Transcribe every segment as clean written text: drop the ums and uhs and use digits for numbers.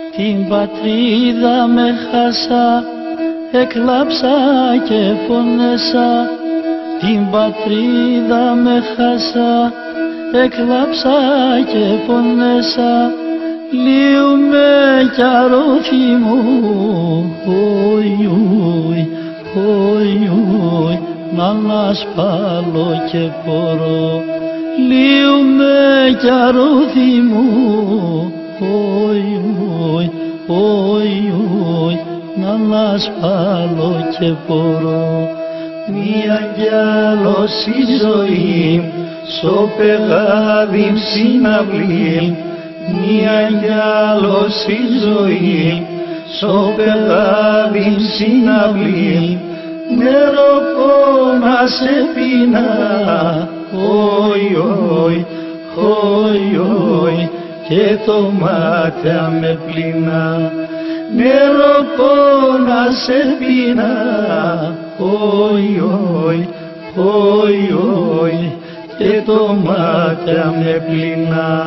Την πατρίδα με χάσα, έκλαψα και πονέσα. Την πατρίδα με χάσα, έκλαψα και πονέσα. Λύουμε κι αρώθη μου, όι, όι, όι, όι, να ανασπάλω και πορώ. Λύουμε κι αρώθη μου, όι, όι, όι, όι, να ανασπάλω και πορώ. Μία κι άλλος η ζωή, στο πεγάδι συναυλή. Μία κι άλλος η ζωή, στο πεγάδι συναυλή. Νερό πόνα σε πίνα, όι, όι, όι, όι, και το μάτια με πλήνα. Νερό πόνα σε πίνα, όι, όι, όι, όι, και το μάτια με πλήνα.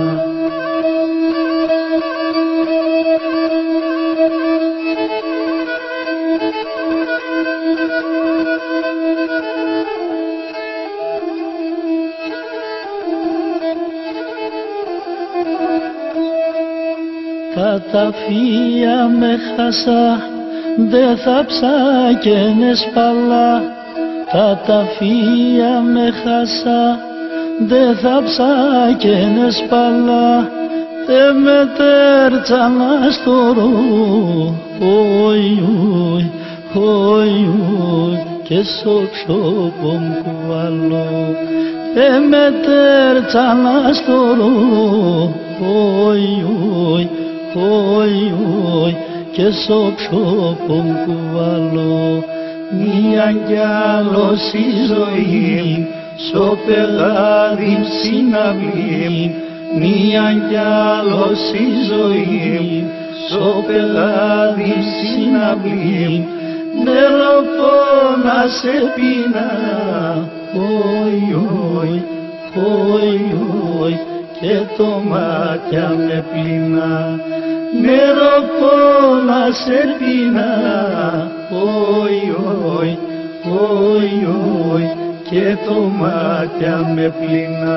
Καταφύγια με χάσα, δε θα ψάκαινε σπαλά. Καταφύγια με χάσα, δε θα ψάκαινε σπαλά. Δε με τέρτσανα στο ρο, όι, όι, όι, όι, και στο ξόπο μου κουβαλώ. Δε με τέρτσανα στο ρο, όι, όι, όι, όι, και στο ξόπο μου κουβαλώ. Μία κι άλλος η ζωή, στο πεγάδι συναυλή. Μία κι άλλος η ζωή, στο πεγάδι συναυλή. Νερό πόνα σε πίνα, όι, όι, όι, όι, και το μάτια με πλήνα. Νερό πόνα σε πίνα, όι, όι, όι, όι, και το μάτια με πλήνα.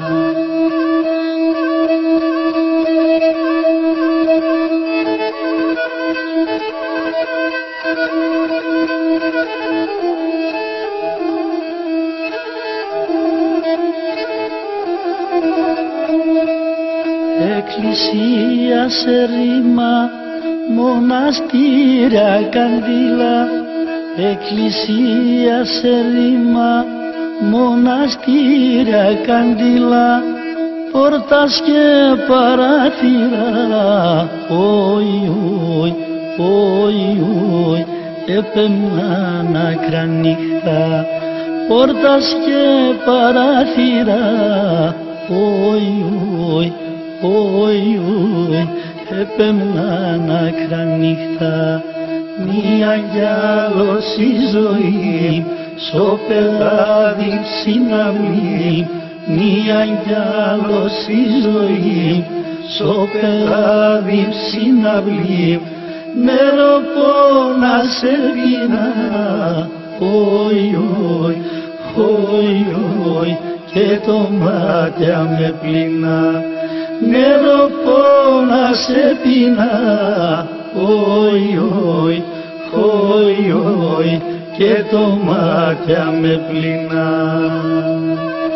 Εκκλησία σε ρήμα, μοναστήρια καντήλα. Εκκλησία σε ρήμα, μοναστήρια καντήλα. Πόρτας και παράθυρα, όι, όι, όι, όι, έπαιρναν άκρα νύχτα. Πόρτας και παράθυρα, όι, όι, όι, όι, έπαιρναν άκρα νύχτα. Μία κι άλλος η ζωή, στο πεγάδι συναυλή. Μία κι άλλος η ζωή, στο πεγάδι συναυλή. Νερό πόνα σε πίνα, όι, όι, όι, όι, και το μάτια με πλήνα. Νερό πόνα σε πίνα, όι, όι, όι, όι, και το μάτια με πλήνα.